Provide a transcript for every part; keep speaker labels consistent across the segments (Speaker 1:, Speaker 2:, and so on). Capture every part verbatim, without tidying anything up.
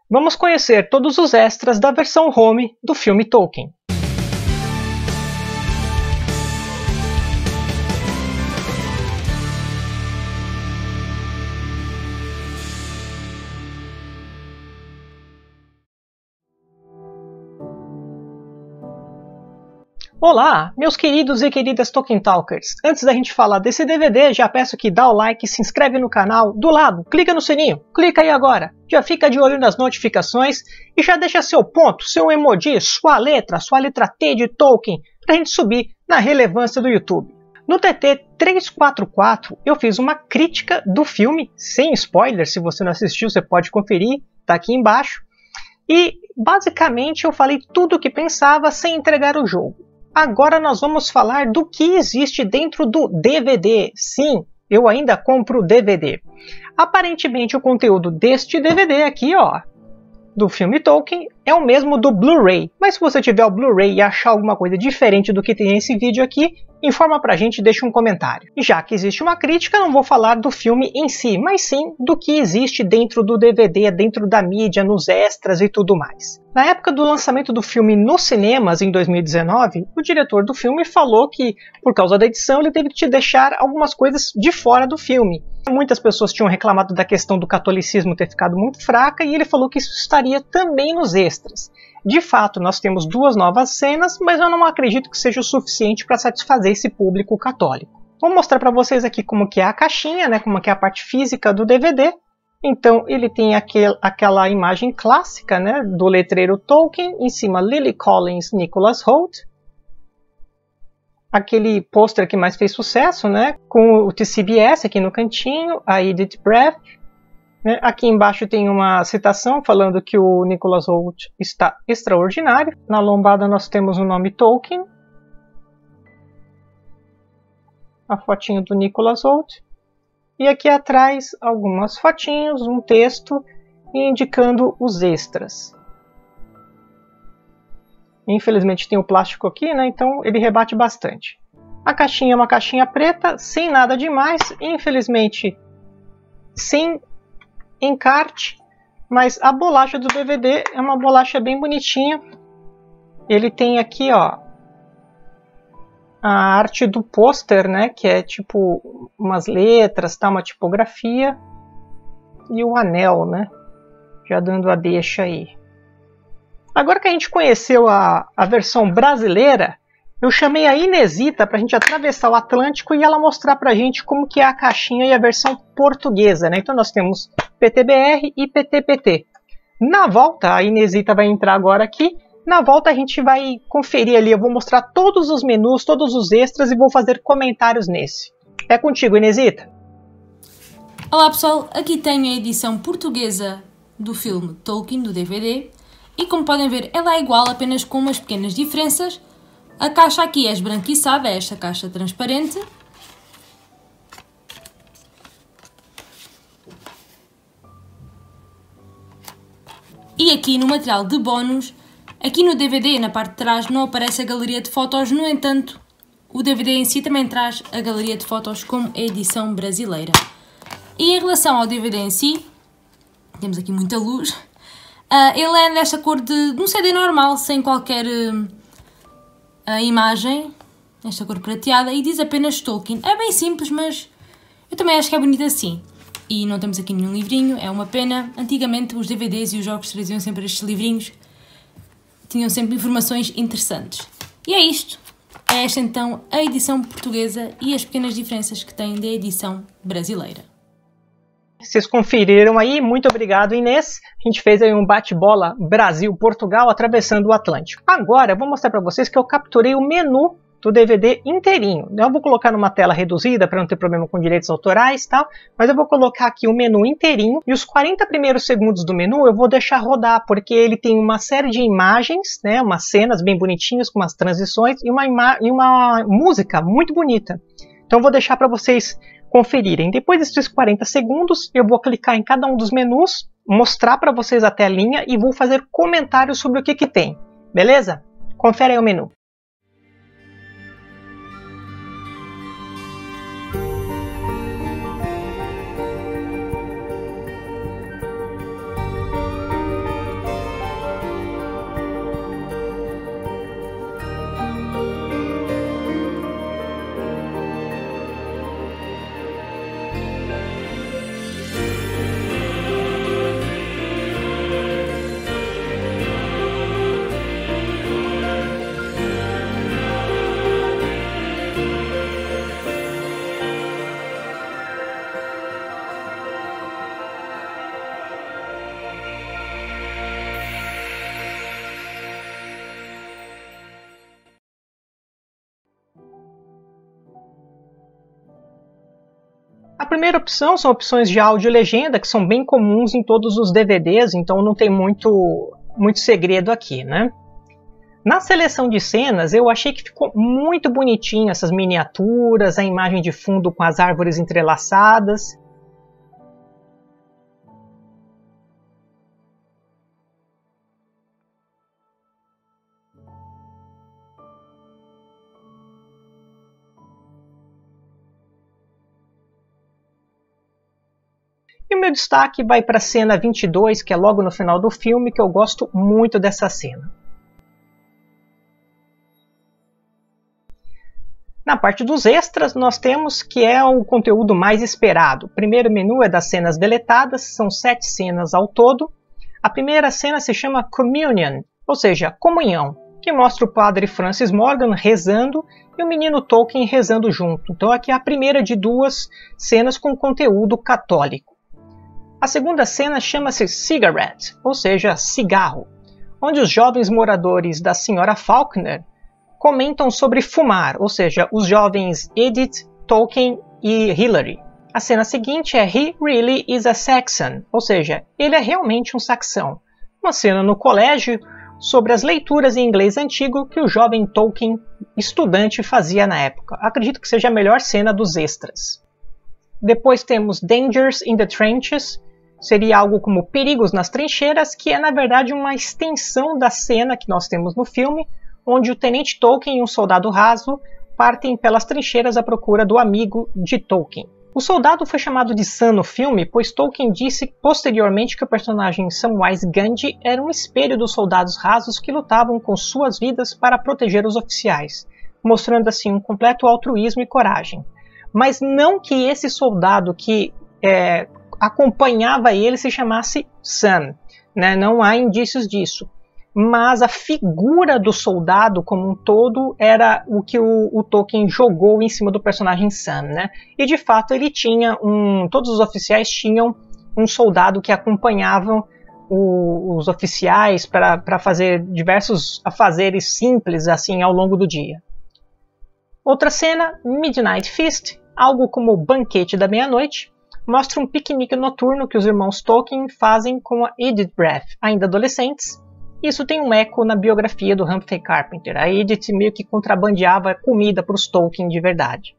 Speaker 1: Vamos conhecer todos os extras da versão home do filme Tolkien. Olá, meus queridos e queridas Tolkien Talkers! Antes da gente falar desse D V D, já peço que dá o like, se inscreve no canal, do lado, clica no sininho, clica aí agora, já fica de olho nas notificações e já deixa seu ponto, seu emoji, sua letra, sua letra T de Tolkien, pra gente subir na relevância do YouTube. No T T trezentos e quarenta e quatro eu fiz uma crítica do filme, sem spoiler, se você não assistiu você pode conferir, tá aqui embaixo. E basicamente eu falei tudo o que pensava sem entregar o jogo. Agora nós vamos falar do que existe dentro do D V D. Sim, eu ainda compro D V D. Aparentemente o conteúdo deste D V D aqui, ó, do filme Tolkien, é o mesmo do Blu-ray. Mas se você tiver o Blu-ray e achar alguma coisa diferente do que tem nesse vídeo aqui, informa pra gente e deixa um comentário. E já que existe uma crítica, não vou falar do filme em si, mas sim do que existe dentro do D V D, dentro da mídia, nos extras e tudo mais. Na época do lançamento do filme nos cinemas, em dois mil e dezenove, o diretor do filme falou que, por causa da edição, ele teve que te deixar algumas coisas de fora do filme. Muitas pessoas tinham reclamado da questão do catolicismo ter ficado muito fraca e ele falou que isso estaria também nos extras. De fato, nós temos duas novas cenas, mas eu não acredito que seja o suficiente para satisfazer esse público católico. Vou mostrar para vocês aqui como que é a caixinha, né, como que é a parte física do D V D. Então ele tem aquel, aquela imagem clássica, né, do letreiro Tolkien, em cima Lily Collins, Nicholas Hoult. Aquele pôster que mais fez sucesso, né, com o T C B S aqui no cantinho, a Edith Bratt. Né, aqui embaixo tem uma citação falando que o Nicholas Hoult está extraordinário. Na lombada nós temos o nome Tolkien. A fotinho do Nicholas Hoult. E aqui atrás algumas fotinhos, um texto indicando os extras. Infelizmente tem o plástico aqui, né? Então ele rebate bastante. A caixinha é uma caixinha preta, sem nada demais, infelizmente sem encarte, mas a bolacha do D V D é uma bolacha bem bonitinha. Ele tem aqui, ó, a arte do pôster, né, que é tipo umas letras, tá, uma tipografia, e o anel, né, já dando a deixa aí. Agora que a gente conheceu a, a versão brasileira, eu chamei a Inesita para a gente atravessar o Atlântico e ela mostrar para a gente como que é a caixinha e a versão portuguesa, né? Então nós temos P T B R e P T P T. Na volta, a Inesita vai entrar agora aqui. Na volta a gente vai conferir ali, eu vou mostrar todos os menus, todos os extras e vou fazer comentários nesse. É contigo, Inesita.
Speaker 2: Olá pessoal, aqui tenho a edição portuguesa do filme Tolkien, do D V D. E como podem ver, ela é igual, apenas com umas pequenas diferenças. A caixa aqui é esbranquiçada, é esta caixa transparente. E aqui no material de bónus, aqui no D V D, na parte de trás, não aparece a galeria de fotos, no entanto, o D V D em si também traz a galeria de fotos como a edição brasileira. E em relação ao D V D em si, temos aqui muita luz, uh, ele é nesta cor de, de um C D normal, sem qualquer uh, uh, imagem, nesta cor prateada, e diz apenas Tolkien. É bem simples, mas eu também acho que é bonito assim. E não temos aqui nenhum livrinho, é uma pena. Antigamente os D V Ds e os jogos traziam sempre estes livrinhos, tinham sempre informações interessantes. E é isto. É esta então a edição portuguesa e as pequenas diferenças que tem da edição brasileira.
Speaker 1: Vocês conferiram aí, muito obrigado, Inês. A gente fez aí um bate-bola Brasil-Portugal atravessando o Atlântico. Agora eu vou mostrar para vocês que eu capturei o menu do D V D inteirinho. Eu vou colocar numa tela reduzida para não ter problema com direitos autorais e tal, mas eu vou colocar aqui o menu inteirinho e os quarenta primeiros segundos do menu eu vou deixar rodar, porque ele tem uma série de imagens, né, umas cenas bem bonitinhas com umas transições e uma, e uma música muito bonita. Então eu vou deixar para vocês conferirem. Depois desses quarenta segundos eu vou clicar em cada um dos menus, mostrar para vocês a telinha e vou fazer comentários sobre o que que tem. Beleza? Confere aí o menu. primeira opção são opções de áudio e legenda, que são bem comuns em todos os D V Ds, então não tem muito, muito segredo aqui, né? Na seleção de cenas, eu achei que ficou muito bonitinho essas miniaturas, a imagem de fundo com as árvores entrelaçadas. E o meu destaque vai para a cena vinte e dois, que é logo no final do filme, que eu gosto muito dessa cena. Na parte dos extras, nós temos que é o conteúdo mais esperado. O primeiro menu é das cenas deletadas, são sete cenas ao todo. A primeira cena se chama Communion, ou seja, comunhão, que mostra o padre Francis Morgan rezando e o menino Tolkien rezando junto. Então aqui é a primeira de duas cenas com conteúdo católico. A segunda cena chama-se Cigarette, ou seja, cigarro, onde os jovens moradores da senhora Faulkner comentam sobre fumar, ou seja, os jovens Edith, Tolkien e Hilary. A cena seguinte é He really is a Saxon, ou seja, ele é realmente um saxão. Uma cena no colégio sobre as leituras em inglês antigo que o jovem Tolkien, estudante, fazia na época. Acredito que seja a melhor cena dos extras. Depois temos Dangers in the Trenches, seria algo como Perigos nas Trincheiras, que é na verdade uma extensão da cena que nós temos no filme, onde o tenente Tolkien e um soldado raso partem pelas trincheiras à procura do amigo de Tolkien. O soldado foi chamado de Sam no filme, pois Tolkien disse posteriormente que o personagem Samwise Gamgee era um espelho dos soldados rasos que lutavam com suas vidas para proteger os oficiais, mostrando assim um completo altruísmo e coragem. Mas não que esse soldado que é, acompanhava ele se chamasse Sam, né? Não há indícios disso. Mas a figura do soldado como um todo era o que o, o Tolkien jogou em cima do personagem Sam, né? E de fato ele tinha um, todos os oficiais tinham um soldado que acompanhavam o, os oficiais para fazer diversos afazeres simples assim ao longo do dia. Outra cena, Midnight Feast, algo como o banquete da meia-noite, mostra um piquenique noturno que os irmãos Tolkien fazem com a Edith Braff, ainda adolescentes. Isso tem um eco na biografia do Humphrey Carpenter. A Edith meio que contrabandeava comida para os Tolkien de verdade.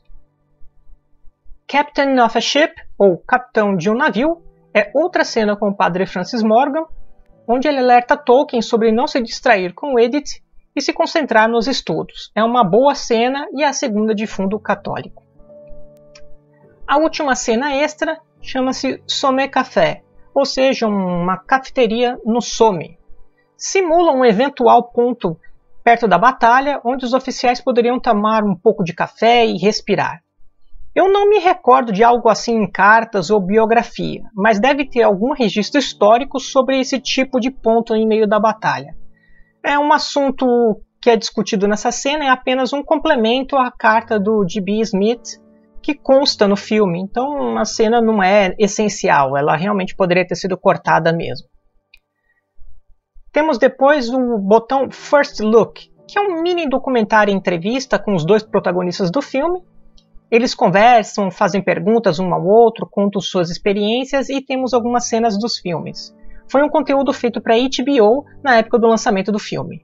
Speaker 1: Captain of a Ship, ou Capitão de um Navio, é outra cena com o padre Francis Morgan, onde ele alerta Tolkien sobre não se distrair com Edith e se concentrar nos estudos. É uma boa cena e é a segunda de fundo católico. A última cena extra chama-se Somme Café, ou seja, uma cafeteria no Somme. Simula um eventual ponto perto da batalha, onde os oficiais poderiam tomar um pouco de café e respirar. Eu não me recordo de algo assim em cartas ou biografia, mas deve ter algum registro histórico sobre esse tipo de ponto em meio da batalha. É um assunto que é discutido nessa cena, é apenas um complemento à carta do G B Smith, que consta no filme, então a cena não é essencial, ela realmente poderia ter sido cortada mesmo. Temos depois o botão First Look, que é um mini documentário entrevista com os dois protagonistas do filme. Eles conversam, fazem perguntas um ao outro, contam suas experiências e temos algumas cenas dos filmes. Foi um conteúdo feito para a H B O na época do lançamento do filme.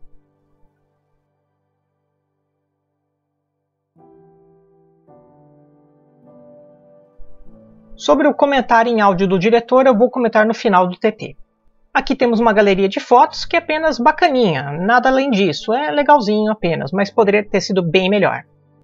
Speaker 1: Sobre o comentário em áudio do diretor, eu vou comentar no final do T T. Aqui temos uma galeria de fotos que é apenas bacaninha, nada além disso, é legalzinho apenas, mas poderia ter sido bem melhor.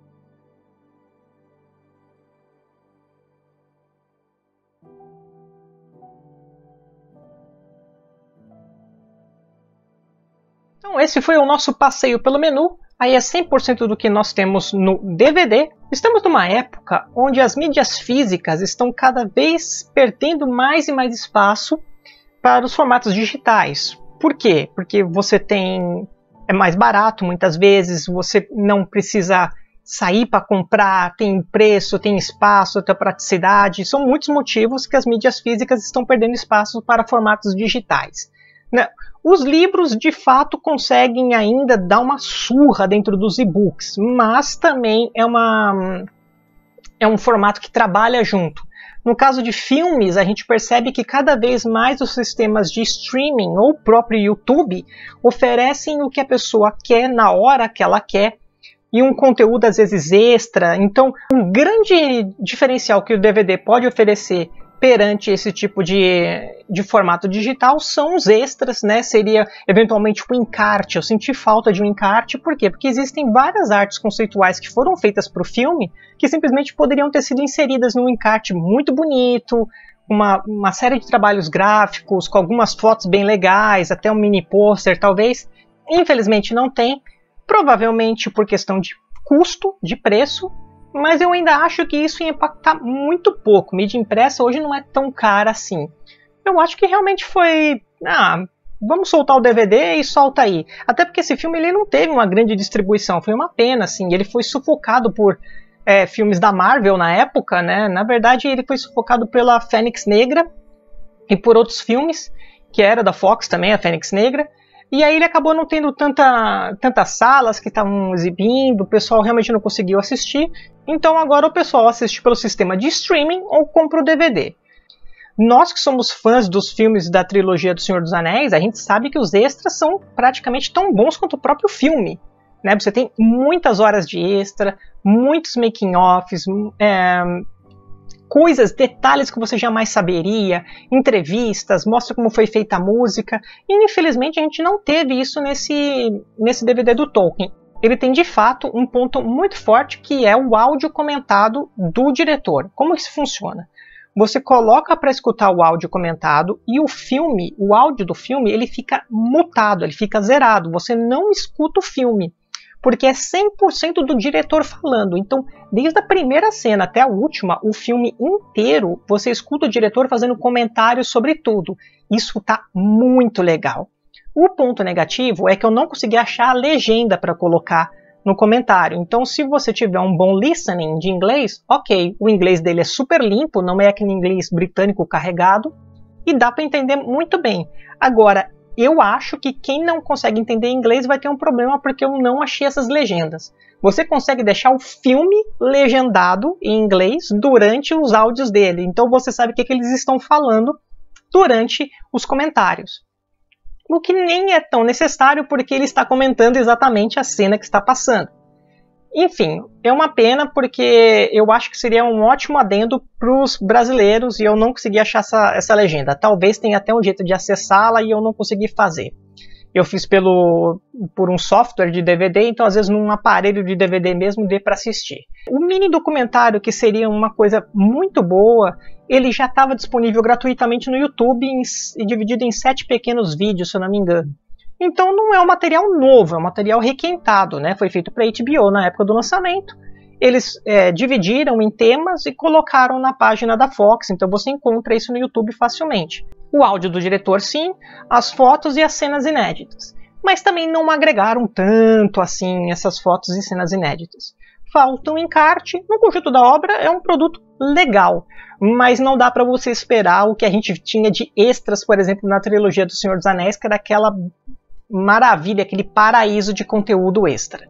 Speaker 1: Então esse foi o nosso passeio pelo menu, aí é cem por cento do que nós temos no D V D. Estamos numa época onde as mídias físicas estão cada vez perdendo mais e mais espaço para os formatos digitais. Por quê? Porque você tem é mais barato muitas vezes, você não precisa sair para comprar, tem preço, tem espaço, tem praticidade. São muitos motivos que as mídias físicas estão perdendo espaço para formatos digitais, né? Os livros de fato conseguem ainda dar uma surra dentro dos e-books, mas também é uma é um formato que trabalha junto. No caso de filmes, a gente percebe que cada vez mais os sistemas de streaming ou o próprio YouTube oferecem o que a pessoa quer na hora que ela quer e um conteúdo às vezes extra. Então, um grande diferencial que o D V D pode oferecer perante esse tipo de, de formato digital são os extras, né? Seria eventualmente o encarte. Eu senti falta de um encarte, por quê? Porque existem várias artes conceituais que foram feitas para o filme que simplesmente poderiam ter sido inseridas num encarte muito bonito, uma, uma série de trabalhos gráficos, com algumas fotos bem legais, até um mini pôster talvez. Infelizmente não tem, provavelmente por questão de custo, de preço, mas eu ainda acho que isso ia impactar muito pouco. Mídia impressa hoje não é tão cara assim. Eu acho que realmente foi... Ah, vamos soltar o D V D e solta aí. Até porque esse filme ele não teve uma grande distribuição. Foi uma pena, assim. Ele foi sufocado por é, filmes da Marvel na época, né? Na verdade, ele foi sufocado pela Fênix Negra e por outros filmes, que era da Fox também, a Fênix Negra. E aí ele acabou não tendo tanta, tantas salas que estavam exibindo, o pessoal realmente não conseguiu assistir. Então agora o pessoal assiste pelo sistema de streaming ou compra o D V D. Nós que somos fãs dos filmes da trilogia do Senhor dos Anéis, a gente sabe que os extras são praticamente tão bons quanto o próprio filme. Né? Você tem muitas horas de extra, muitos making-offs, é, coisas, detalhes que você jamais saberia, entrevistas, mostra como foi feita a música. E infelizmente a gente não teve isso nesse, nesse D V D do Tolkien. Ele tem de fato um ponto muito forte que é o áudio comentado do diretor. Como isso funciona? Você coloca para escutar o áudio comentado e o filme, o áudio do filme, ele fica mutado, ele fica zerado. Você não escuta o filme, porque é cem por cento do diretor falando. Então, desde a primeira cena até a última, o filme inteiro, você escuta o diretor fazendo comentários sobre tudo. Isso tá muito legal. O ponto negativo é que eu não consegui achar a legenda para colocar no comentário. Então, se você tiver um bom listening de inglês, ok, o inglês dele é super limpo, não é aquele inglês britânico carregado, e dá para entender muito bem. Agora, eu acho que quem não consegue entender inglês vai ter um problema porque eu não achei essas legendas. Você consegue deixar o filme legendado em inglês durante os áudios dele. Então você sabe o que, que eles estão falando durante os comentários. O que nem é tão necessário porque ele está comentando exatamente a cena que está passando. Enfim, é uma pena porque eu acho que seria um ótimo adendo para os brasileiros e eu não consegui achar essa, essa legenda. Talvez tenha até um jeito de acessá-la e eu não consegui fazer. Eu fiz pelo, por um software de D V D, então às vezes num aparelho de D V D mesmo dê para assistir. O mini documentário, que seria uma coisa muito boa, ele já estava disponível gratuitamente no YouTube em, dividido em sete pequenos vídeos, se eu não me engano. Então não é um material novo, é um material requentado, né? Foi feito para a H B O na época do lançamento. Eles é, dividiram em temas e colocaram na página da Fox, então você encontra isso no YouTube facilmente. O áudio do diretor sim, as fotos e as cenas inéditas. Mas também não agregaram tanto assim essas fotos e cenas inéditas. Falta um encarte, no conjunto da obra é um produto legal, mas não dá para você esperar o que a gente tinha de extras, por exemplo, na trilogia do Senhor dos Anéis, que era aquela maravilha, aquele paraíso de conteúdo extra.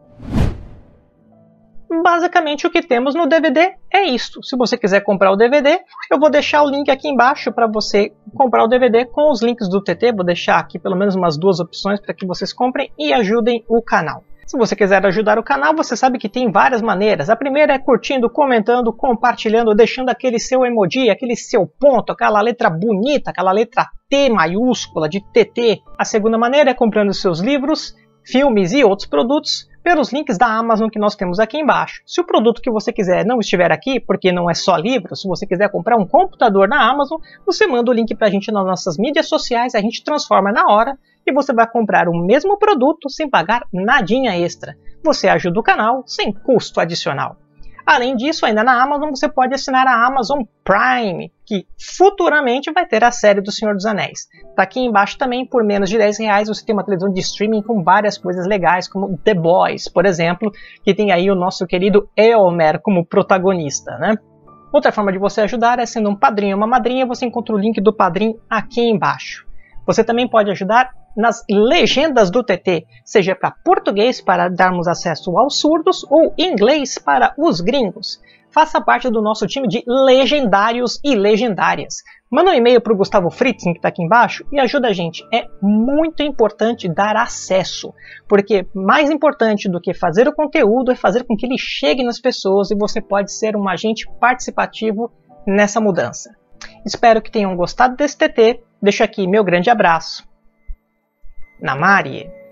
Speaker 1: Basicamente o que temos no D V D é isto. Se você quiser comprar o D V D, eu vou deixar o link aqui embaixo para você comprar o D V D com os links do T T. Vou deixar aqui pelo menos umas duas opções para que vocês comprem e ajudem o canal. Se você quiser ajudar o canal, você sabe que tem várias maneiras. A primeira é curtindo, comentando, compartilhando, deixando aquele seu emoji, aquele seu ponto, aquela letra bonita, aquela letra T maiúscula de T T. A segunda maneira é comprando seus livros, filmes e outros produtos pelos links da Amazon que nós temos aqui embaixo. Se o produto que você quiser não estiver aqui, porque não é só livro, se você quiser comprar um computador na Amazon, você manda o link para a gente nas nossas mídias sociais, a gente transforma na hora e você vai comprar o mesmo produto sem pagar nadinha extra. Você ajuda o canal sem custo adicional. Além disso, ainda na Amazon você pode assinar a Amazon Prime, que futuramente vai ter a série do Senhor dos Anéis. Tá aqui embaixo também, por menos de dez reais, você tem uma televisão de streaming com várias coisas legais, como The Boys, por exemplo, que tem aí o nosso querido Éomer como protagonista, né? Outra forma de você ajudar é sendo um padrinho ou uma madrinha, você encontra o link do padrinho aqui embaixo. Você também pode ajudar nas legendas do T T, seja para português para darmos acesso aos surdos ou inglês para os gringos. faça parte do nosso time de legendários e legendárias. Manda um e-mail para o Gustavo Fritzen, que está aqui embaixo, e ajuda a gente. É muito importante dar acesso, porque mais importante do que fazer o conteúdo é fazer com que ele chegue nas pessoas e você pode ser um agente participativo nessa mudança. Espero que tenham gostado desse T T. Deixo aqui meu grande abraço. Namari!